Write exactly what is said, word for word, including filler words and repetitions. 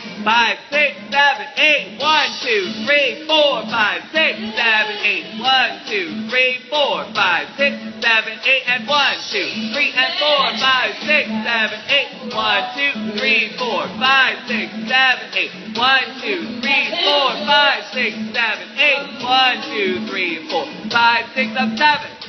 five, six, seven, eight. One, two, three, four, five, six, seven, eight. One, two, three, four, five, six, seven, eight, and one, two, three, and four, five, six, seven, eight. One, two, three, four, five, six, seven, eight. One, two, three, four, five, six, seven, eight. One, two, three, four, five, six, seven.